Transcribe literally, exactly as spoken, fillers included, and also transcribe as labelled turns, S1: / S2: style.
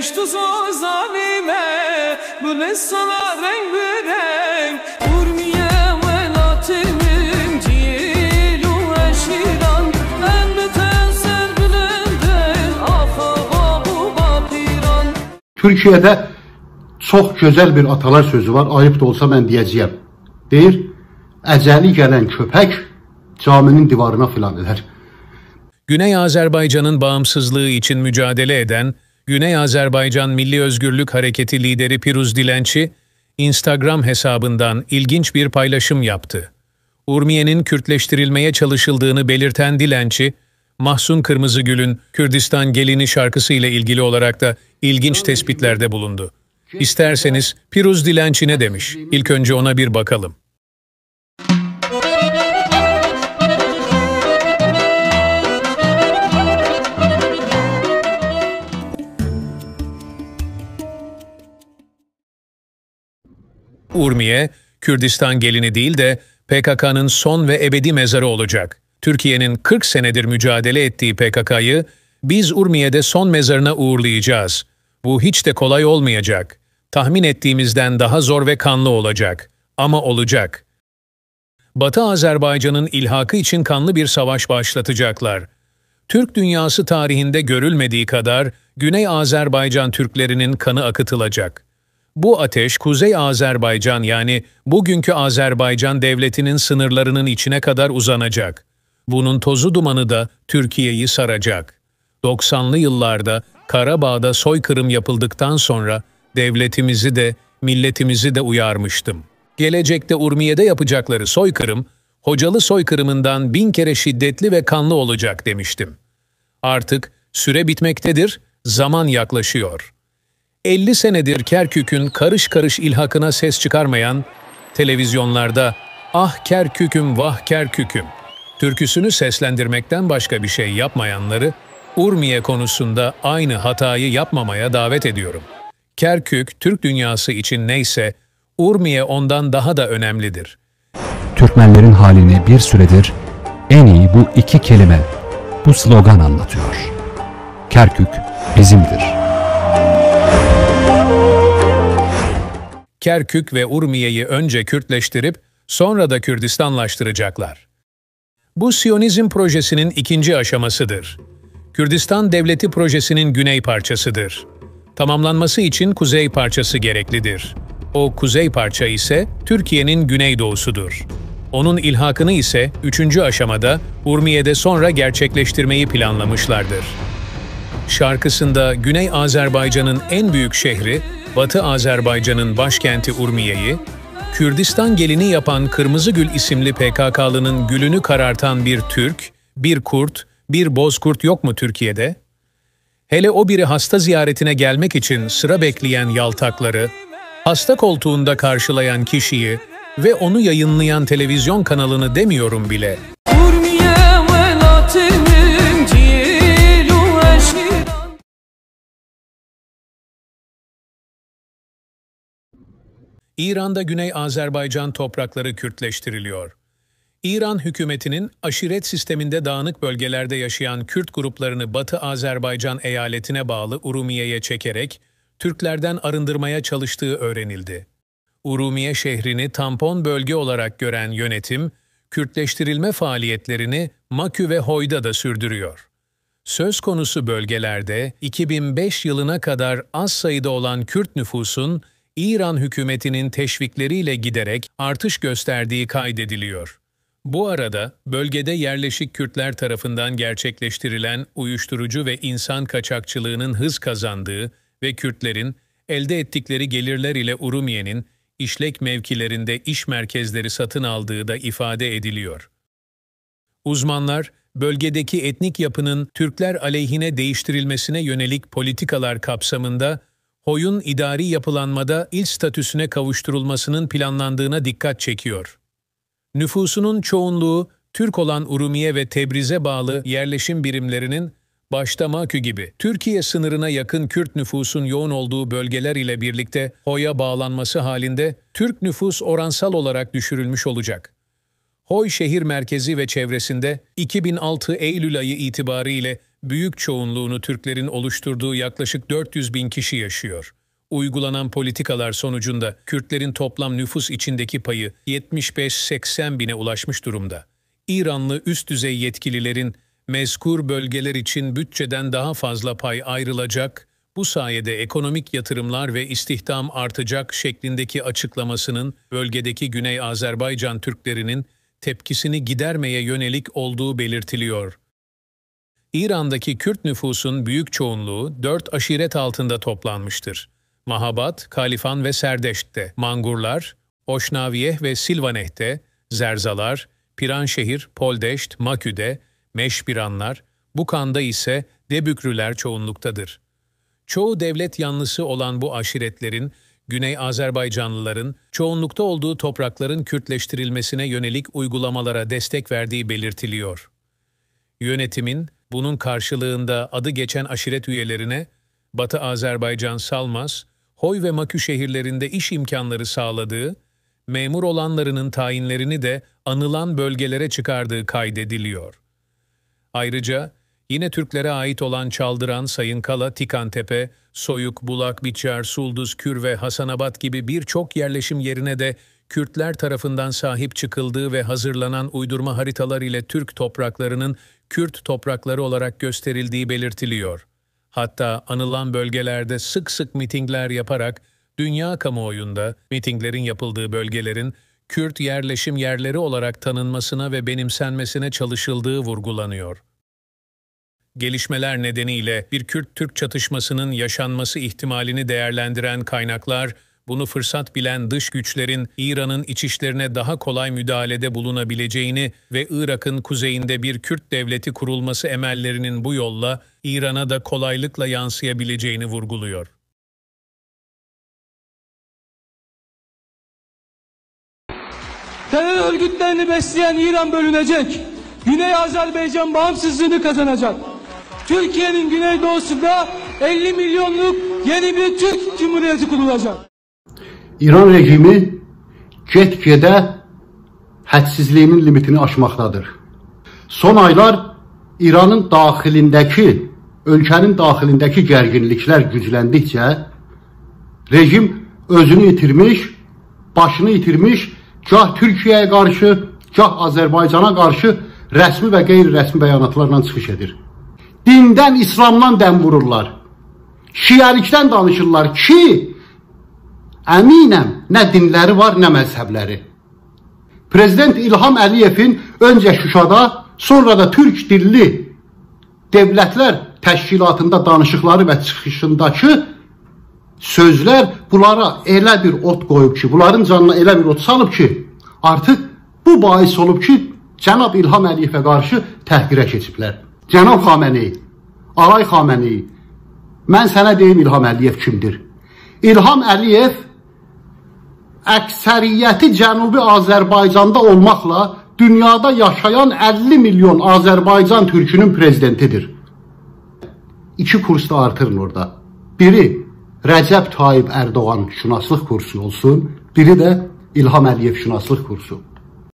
S1: Vermiş tuzu zalime, bu ne sana renk bir Urmiye velatimin cilu eşiran, en biten serbilenden afava bu bakiran.
S2: Türkiye'de çok güzel bir atalar sözü var, ayıp da olsa ben diyeceğim. Deyir, əcəli gələn köpək caminin divarına filan eder.
S3: Güney Azerbaycan'ın bağımsızlığı için mücadele eden Güney Azerbaycan Milli Özgürlük Hareketi lideri Piruz Dilenci, Instagram hesabından ilginç bir paylaşım yaptı. Urmiye'nin Kürtleştirilmeye çalışıldığını belirten Dilenci, Mahsun Kırmızıgül'ün Kürdistan Gelini şarkısı ile ilgili olarak da ilginç tespitlerde bulundu. İsterseniz Piruz Dilenci ne demiş? İlk önce ona bir bakalım. Urmiye, Kürdistan gelini değil de P K K'nın son ve ebedi mezarı olacak. Türkiye'nin kırk senedir mücadele ettiği P K K'yı biz Urmiye'de son mezarına uğurlayacağız. Bu hiç de kolay olmayacak. Tahmin ettiğimizden daha zor ve kanlı olacak. Ama olacak. Batı Azerbaycan'ın ilhakı için kanlı bir savaş başlatacaklar. Türk dünyası tarihinde görülmediği kadar Güney Azerbaycan Türklerinin kanı akıtılacak. Bu ateş Kuzey Azerbaycan yani bugünkü Azerbaycan devletinin sınırlarının içine kadar uzanacak. Bunun tozu dumanı da Türkiye'yi saracak. doksanlı yıllarda Karabağ'da soykırım yapıldıktan sonra devletimizi de milletimizi de uyarmıştım. Gelecekte Urmiye'de yapacakları soykırım, Hocalı soykırımından bin kere şiddetli ve kanlı olacak demiştim. Artık süre bitmektedir, zaman yaklaşıyor. elli senedir Kerkük'ün karış karış ilhakına ses çıkarmayan, televizyonlarda "Ah Kerkük'üm, vah Kerkük'üm" türküsünü seslendirmekten başka bir şey yapmayanları, Urmiye konusunda aynı hatayı yapmamaya davet ediyorum. Kerkük, Türk dünyası için neyse, Urmiye ondan daha da önemlidir.
S4: Türkmenlerin halini bir süredir en iyi bu iki kelime, bu slogan anlatıyor. Kerkük bizimdir.
S3: Kerkük ve Urmiye'yi önce Kürtleştirip sonra da Kürdistanlaştıracaklar. Bu Siyonizm projesinin ikinci aşamasıdır. Kürdistan Devleti projesinin güney parçasıdır. Tamamlanması için kuzey parçası gereklidir. O kuzey parça ise Türkiye'nin güneydoğusudur. Onun ilhakını ise üçüncü aşamada Urmiye'de sonra gerçekleştirmeyi planlamışlardır. Şarkısında Güney Azerbaycan'ın en büyük şehri, Batı Azerbaycan'ın başkenti Urmiye'yi, Kürdistan gelini yapan Kırmızıgül isimli P K K'lının gülünü karartan bir Türk, bir Kurt, bir Bozkurt yok mu Türkiye'de? Hele o biri hasta ziyaretine gelmek için sıra bekleyen yaltakları, hasta koltuğunda karşılayan kişiyi ve onu yayınlayan televizyon kanalını demiyorum bile. İran'da Güney Azerbaycan toprakları Kürtleştiriliyor. İran hükümetinin aşiret sisteminde dağınık bölgelerde yaşayan Kürt gruplarını Batı Azerbaycan eyaletine bağlı Urumiye'ye çekerek Türklerden arındırmaya çalıştığı öğrenildi. Urumiye şehrini tampon bölge olarak gören yönetim, Kürtleştirilme faaliyetlerini Makü ve Hoy'da da sürdürüyor. Söz konusu bölgelerde iki bin beş yılına kadar az sayıda olan Kürt nüfusun İran hükümetinin teşvikleriyle giderek artış gösterdiği kaydediliyor. Bu arada bölgede yerleşik Kürtler tarafından gerçekleştirilen uyuşturucu ve insan kaçakçılığının hız kazandığı ve Kürtlerin elde ettikleri gelirler ile Urumiye'nin işlek mevkilerinde iş merkezleri satın aldığı da ifade ediliyor. Uzmanlar, bölgedeki etnik yapının Türkler aleyhine değiştirilmesine yönelik politikalar kapsamında Hoy'un idari yapılanmada il statüsüne kavuşturulmasının planlandığına dikkat çekiyor. Nüfusunun çoğunluğu Türk olan Urumiye ve Tebriz'e bağlı yerleşim birimlerinin başta Makü gibi Türkiye sınırına yakın Kürt nüfusun yoğun olduğu bölgeler ile birlikte Hoy'a bağlanması halinde Türk nüfus oransal olarak düşürülmüş olacak. Hoy şehir merkezi ve çevresinde iki bin altı Eylül ayı itibariyle büyük çoğunluğunu Türklerin oluşturduğu yaklaşık dört yüz bin kişi yaşıyor. Uygulanan politikalar sonucunda Kürtlerin toplam nüfus içindeki payı yetmiş beş seksen bine ulaşmış durumda. İranlı üst düzey yetkililerin mezkur bölgeler için bütçeden daha fazla pay ayrılacak, bu sayede ekonomik yatırımlar ve istihdam artacak şeklindeki açıklamasının bölgedeki Güney Azerbaycan Türklerinin tepkisini gidermeye yönelik olduğu belirtiliyor. İran'daki Kürt nüfusun büyük çoğunluğu dört aşiret altında toplanmıştır. Mahabat, Kalifan ve Serdeşt'te, Mangurlar, Oşnaviyeh ve Silvaneh'te, Zerzalar, Piranşehir, Poldeşt, Makü'de, Meşbiranlar, Bukan'da ise Debükrüler çoğunluktadır. Çoğu devlet yanlısı olan bu aşiretlerin, Güney Azerbaycanlıların çoğunlukta olduğu toprakların Kürtleştirilmesine yönelik uygulamalara destek verdiği belirtiliyor. Yönetimin bunun karşılığında adı geçen aşiret üyelerine Batı Azerbaycan Salmas, Hoy ve Makü şehirlerinde iş imkanları sağladığı, memur olanlarının tayinlerini de anılan bölgelere çıkardığı kaydediliyor. Ayrıca yine Türklere ait olan Çaldıran, Sayınkala, Tikantepe, Soyuk, Bulak, Biçer, Sulduz, Kür ve Hasanabad gibi birçok yerleşim yerine de Kürtler tarafından sahip çıkıldığı ve hazırlanan uydurma haritalar ile Türk topraklarının Kürt toprakları olarak gösterildiği belirtiliyor. Hatta anılan bölgelerde sık sık mitingler yaparak dünya kamuoyunda mitinglerin yapıldığı bölgelerin Kürt yerleşim yerleri olarak tanınmasına ve benimsenmesine çalışıldığı vurgulanıyor. Gelişmeler nedeniyle bir Kürt-Türk çatışmasının yaşanması ihtimalini değerlendiren kaynaklar, bunu fırsat bilen dış güçlerin İran'ın iç işlerine daha kolay müdahalede bulunabileceğini ve Irak'ın kuzeyinde bir Kürt devleti kurulması emellerinin bu yolla İran'a da kolaylıkla yansıyabileceğini vurguluyor.
S1: Terör örgütlerini besleyen İran bölünecek. Güney Azerbaycan bağımsızlığını kazanacak. Türkiye'nin güneydoğusunda elli milyonluk yeni bir Türk Cumhuriyeti kurulacak.
S2: İran rejimi get-gedə hədsizliyinin limitini aşmaqdadır. Son aylar İranın daxilindəki, ölkənin daxilindəki gərginliklər gücləndikcə rejim özünü itirmiş, başını itirmiş, gah Türkiyəyə qarşı, gah Azərbaycana qarşı rəsmi və qeyri-rəsmi bəyanatlarla çıxış edir. Dindən, İslamdan dəm vururlar. Şiəlikdən danışırlar ki, əminəm, nə dinləri var, nə məzhəbləri. Prezident İlham Əliyevin öncə Şuşada, sonra da Türk dilli devlətlər təşkilatında danışıqları və çıxışındakı sözlər bunlara elə bir ot qoyub ki, bunların canına elə bir ot salıb ki, artıq bu bahis olub ki, Cənab İlham Əliyevə qarşı təhqirə keçiblər. Cənab Xameneyi, Alay Xameneyi, mən sənə deyim İlham Əliyev kimdir? İlham Əliyev əksəriyyəti Cənubi Azərbaycanda olmaqla dünyada yaşayan əlli milyon Azərbaycan türkünün prezidentidir. İki kursda artırın orada. Biri Rəcəb Tayyip Erdoğan şünaslıq kursu olsun, biri də İlham Əliyev şünaslıq kursu.